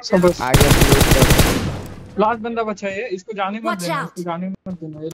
सब बस आ गया। लास्ट बंदा बचा है, इसको जाने मत Watch देना, out! इसको जाने मत देना।